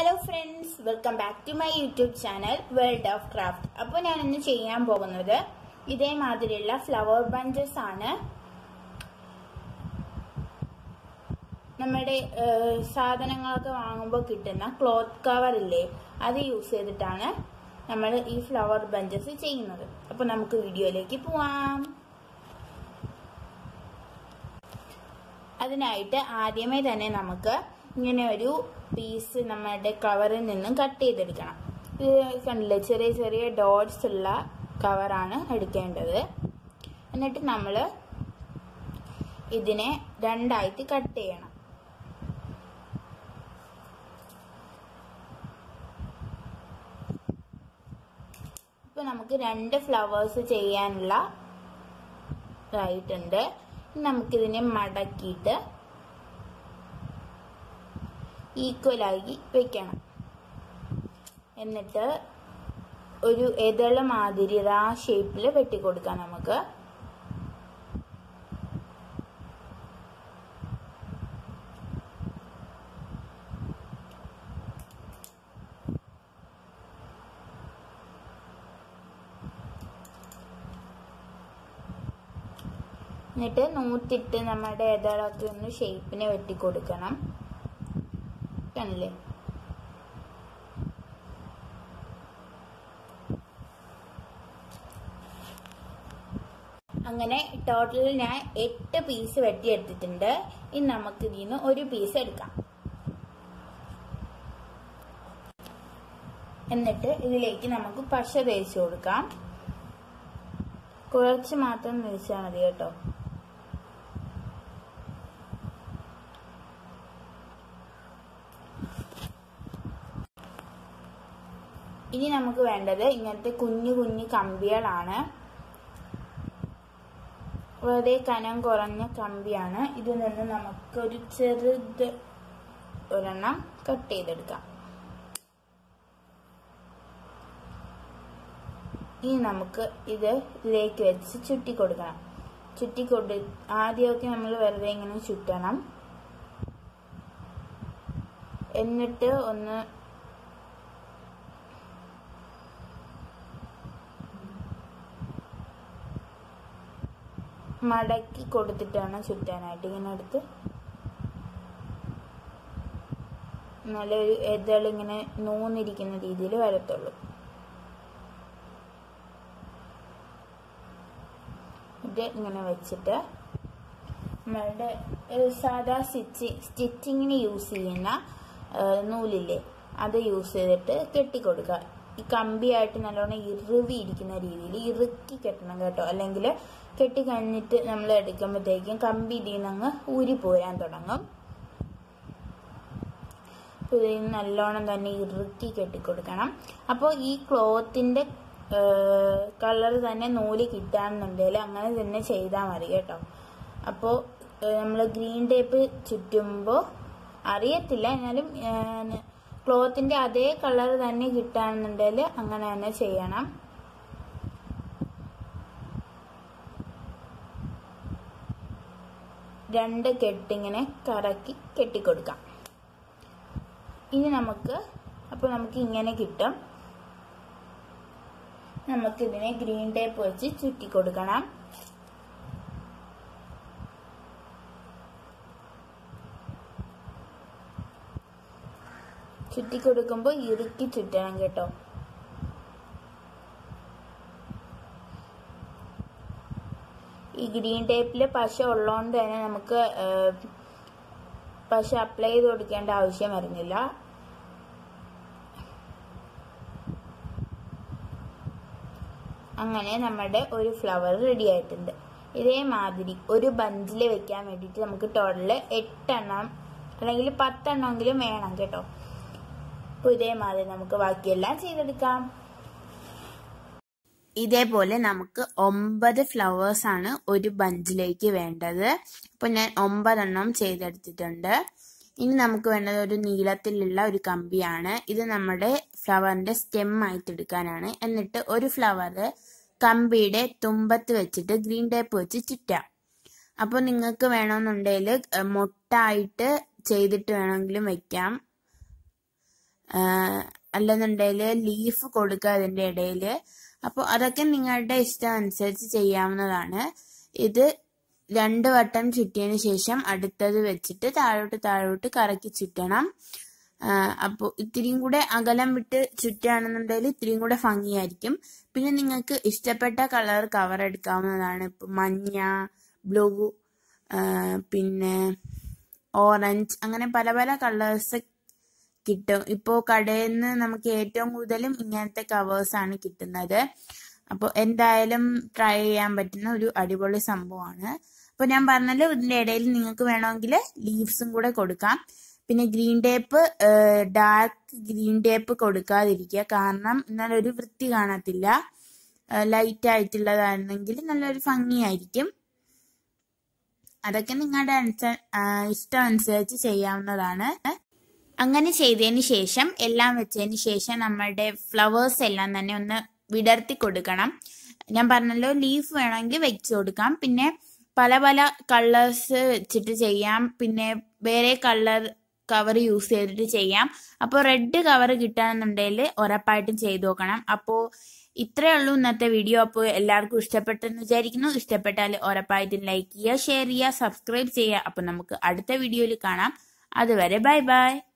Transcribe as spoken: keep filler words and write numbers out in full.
Hello friends, welcome back to my YouTube channel World of Craft. അപ്പോൾ ഞാൻ ഇന്ന് ചെയ്യാൻ പോകുന്നത് ഇതേ മാതിരിയുള്ള ഫ്ലവർ ബഞ്ചസ് ആണ്. നമ്മുടെ സാധനങ്ങളൊക്കെ വാങ്ങുമ്പോൾ കിട്ടുന്ന ക്ലോത്ത് കവർ ഇല്ലേ, അത് യൂസ് ചെയ്തിട്ടാണ് നമ്മൾ ഈ ഫ്ലവർ ബഞ്ചസ് ചെയ്യുന്നത്. അപ്പോൾ നമുക്ക് വീഡിയോയിലേക്ക് പോവാം. അതിനായിട്ട് ആദ്യമേ തന്നെ നമുക്ക് ഇങ്ങനെ ഒരു പീസ് നമ്മുടെ കവറിൽ നിന്നും കട്ട് ചെയ്തെടുക്കണം. ഇത് കണ്ടില്ലേ, ചെറിയ ചെറിയ ഡോട്ട്സ് ഉള്ള കവറാണ് എടുക്കേണ്ടത്. എന്നിട്ട് നമ്മൾ ഇതിനെ രണ്ടായിട്ട് കട്ട് ചെയ്യണം. ഇപ്പൊ നമുക്ക് രണ്ട് ഫ്ലവേഴ്സ് ചെയ്യാനുള്ള ആയിട്ടുണ്ട്. നമുക്കിതിനെ മടക്കിയിട്ട് ഈക്വലായി വെക്കണം. എന്നിട്ട് ഒരു എതള മാതിരി ആ ഷേപ്പിൽ വെട്ടിക്കൊടുക്കാം. നമുക്ക് എന്നിട്ട് നൂത്തിട്ട് നമ്മുടെ എതളൊക്കെ ഒന്ന് ഷേപ്പിനെ വെട്ടിക്കൊടുക്കണം. ല്ലേ അങ്ങനെ ടോട്ടൽ ഞാൻ എട്ട് പീസ് വെട്ടിയെടുത്തിട്ടുണ്ട്. ഇനി നമുക്ക് ഇതിന് ഒരു പീസ് എടുക്കാം. എന്നിട്ട് ഇതിലേക്ക് നമുക്ക് പശ തേച്ച് കൊടുക്കാം. കുറച്ച് മാത്രം തേച്ചാൽ മതി കേട്ടോ. ഇനി നമുക്ക് വേണ്ടത് ഇങ്ങനത്തെ കുഞ്ഞു കുഞ്ഞു കമ്പികളാണ്. വളരെ കനം കുറഞ്ഞ കമ്പിയാണ്. ഇതിൽ നിന്ന് നമുക്കൊരു ചെറുത് ഒരെണ്ണം കട്ട് ചെയ്തെടുക്കാം. ഇനി നമുക്ക് ഇത് ഇതിലേക്ക് വെച്ച് ചുറ്റി കൊടുക്കണം. ചുറ്റിക്കൊടു ആദ്യമൊക്കെ നമ്മൾ വെറുതെ ഇങ്ങനെ ചുറ്റണം. എന്നിട്ട് ഒന്ന് മടക്കി കൊടുത്തിട്ടാണ് ചുറ്റാനായിട്ട്. ഇങ്ങനെ എടുത്ത് നല്ലൊരു എതളിങ്ങനെ നൂന്നിരിക്കുന്ന രീതിയിൽ വരത്തുള്ളൂ. ഇത് ഇങ്ങനെ വെച്ചിട്ട് നമ്മളുടെ സാധാ സ്റ്റിച്ച് സ്റ്റിച്ചിങ്ങിന് യൂസ് ചെയ്യുന്ന നൂലില്ലേ, അത് യൂസ് ചെയ്തിട്ട് കെട്ടിക്കൊടുക്കുക. ഈ കമ്പിയായിട്ട് നല്ലോണം ഇറുവി ഇരിക്കുന്ന രീതിയിൽ ഇറുക്കി കെട്ടണം കേട്ടോ. അല്ലെങ്കിൽ കെട്ടി കഴിഞ്ഞിട്ട് നമ്മൾ എടുക്കുമ്പോഴത്തേക്കും കമ്പി ഇതിൽ നിന്ന് ഊരി പോരാൻ തുടങ്ങും. അപ്പോൾ ഇതിൽ നല്ലോണം തന്നെ ഇറുക്കി കെട്ടിക്കൊടുക്കണം. അപ്പോൾ ഈ ക്ലോത്തിന്റെ കളർ തന്നെ നൂല് കിട്ടാണെന്നുണ്ടെങ്കിൽ അങ്ങനെ തന്നെ ചെയ്താൽ മതി കേട്ടോ. അപ്പോൾ നമ്മൾ ഗ്രീൻ ടേപ്പ് ചുറ്റുമ്പോൾ അറിയത്തില്ല, എന്നാലും ക്ലോത്തിന്റെ അതേ കളർ തന്നെ കിട്ടാണെന്നുണ്ടെങ്കിൽ അങ്ങനെ തന്നെ ചെയ്യണം. രണ്ട് കെട്ടിങ്ങനെ കറക്കി കെട്ടിക്കൊടുക്കാം. ഇനി നമുക്ക് അപ്പോൾ നമുക്ക് ഇങ്ങനെ കിട്ടും. നമുക്കിതിനെ ഗ്രീൻ ടേപ്പ് വെച്ച് ചുറ്റി കൊടുക്കണം. ചുറ്റി കൊടുക്കുമ്പോൾ ഇറുക്കി ചുറ്റണം കേട്ടോ. ഈ ഗ്രീൻ ടേപ്പില് പശ ഉള്ളതുകൊണ്ട് തന്നെ നമുക്ക് പശ അപ്ലൈ ചെയ്ത് കൊടുക്കേണ്ട ആവശ്യം വരുന്നില്ല. അങ്ങനെ നമ്മുടെ ഒരു ഫ്ലവർ റെഡി ആയിട്ടുണ്ട്. ഇതേമാതിരി ഒരു ബഞ്ചിൽ വെക്കാൻ വേണ്ടിയിട്ട് നമുക്ക് ടോട്ടല് എട്ടെണ്ണം അല്ലെങ്കിൽ പത്തെണ്ണമെങ്കിലും വേണം കേട്ടോ. അപ്പോൾ ഇതേമാതിരി നമുക്ക് ബാക്കിയെല്ലാം ചെയ്തെടുക്കാം. ഇതേപോലെ നമുക്ക് ഒമ്പത് ഫ്ലവേഴ്സ് ആണ് ഒരു ബഞ്ചിലേക്ക് വേണ്ടത്. അപ്പോൾ ഞാൻ ഒമ്പതെണ്ണം ചെയ്തെടുത്തിട്ടുണ്ട്. ഇനി നമുക്ക് വേണ്ടത് ഒരു നീളത്തിലുള്ള ഒരു കമ്പിയാണ്. ഇത് നമ്മുടെ ഫ്ലവറിന്റെ സ്റ്റെം ആയിട്ട് എടുക്കാനാണ്. എന്നിട്ട് ഒരു ഫ്ലവർ കമ്പിയുടെ തുമ്പത്ത് വെച്ചിട്ട് ഗ്രീൻ ടേപ്പ് വെച്ച് ചുറ്റാം. അപ്പോൾ നിങ്ങൾക്ക് വേണമെന്നുണ്ടെങ്കിൽ മൊട്ടായിട്ട് ചെയ്തിട്ട് വേണമെങ്കിലും വെക്കാം. അല്ലെന്നുണ്ടെങ്കിൽ ലീഫ് കൊടുക്കുക അതിൻ്റെ ഇടയിൽ. അപ്പോൾ അതൊക്കെ നിങ്ങളുടെ ഇഷ്ടം അനുസരിച്ച് ചെയ്യാവുന്നതാണ്. ഇത് രണ്ട് വട്ടം ചുറ്റിയതിന് ശേഷം അടുത്തത് വെച്ചിട്ട് താഴോട്ട് താഴോട്ട് കറക്കി ചുറ്റണം. അപ്പോൾ ഇത്തിരിയും കൂടെ അകലം വിട്ട് ചുറ്റുകയാണെന്നുണ്ടെങ്കിൽ ഇത്തിരിയും കൂടെ ഭംഗിയായിരിക്കും. പിന്നെ നിങ്ങൾക്ക് ഇഷ്ടപ്പെട്ട കളർ കവർ എടുക്കാവുന്നതാണ്. ഇപ്പം മഞ്ഞ, ബ്ലൂ, പിന്നെ ഓറഞ്ച്, അങ്ങനെ പല പല കളേഴ്സ് കിട്ടും. ഇപ്പോൾ കടയിൽ നിന്ന് നമുക്ക് ഏറ്റവും കൂടുതലും ഇങ്ങനത്തെ കവേഴ്സാണ് കിട്ടുന്നത്. അപ്പോൾ എന്തായാലും ട്രൈ ചെയ്യാൻ പറ്റുന്ന ഒരു അടിപൊളി സംഭവമാണ്. അപ്പോൾ ഞാൻ പറഞ്ഞല്ലോ, ഇതിൻ്റെ ഇടയിൽ നിങ്ങൾക്ക് വേണമെങ്കിൽ ലീവ്സും കൂടെ കൊടുക്കാം. പിന്നെ green tape, dark green tape കൊടുക്കാതിരിക്കുക, കാരണം നല്ലൊരു വൃത്തി കാണത്തില്ല. ലൈറ്റ് ആയിട്ടുള്ളതാണെങ്കിൽ നല്ലൊരു ഭംഗിയായിരിക്കും. അതൊക്കെ നിങ്ങളുടെ ഇഷ്ടം അനുസരിച്ച് ചെയ്യാവുന്നതാണ്. അങ്ങനെ ചെയ്തതിന് ശേഷം, എല്ലാം വെച്ചതിന് ശേഷം നമ്മളുടെ ഫ്ലവേഴ്സ് എല്ലാം തന്നെ ഒന്ന് വിടർത്തി കൊടുക്കണം. ഞാൻ പറഞ്ഞല്ലോ, ലീഫ് വേണമെങ്കിൽ വെച്ച് കൊടുക്കാം. പിന്നെ പല പല കളേഴ്സ് വെച്ചിട്ട് ചെയ്യാം. പിന്നെ വേറെ കളർ കവർ യൂസ് ചെയ്തിട്ട് ചെയ്യാം. അപ്പോൾ റെഡ് കവർ കിട്ടുകയാണെന്നുണ്ടെങ്കിൽ ഉറപ്പായിട്ടും ചെയ്ത് നോക്കണം. അപ്പോൾ ഇത്രയേ ഉള്ളൂ ഇന്നത്തെ വീഡിയോ. അപ്പോൾ എല്ലാവർക്കും ഇഷ്ടപ്പെട്ടെന്ന് വിചാരിക്കുന്നു. ഇഷ്ടപ്പെട്ടാൽ ഉറപ്പായിട്ടും ലൈക്ക് ചെയ്യുക, ഷെയർ ചെയ്യുക, സബ്സ്ക്രൈബ് ചെയ്യുക. അപ്പോൾ നമുക്ക് അടുത്ത വീഡിയോയിൽ കാണാം. അതുവരെ ബൈ ബൈ.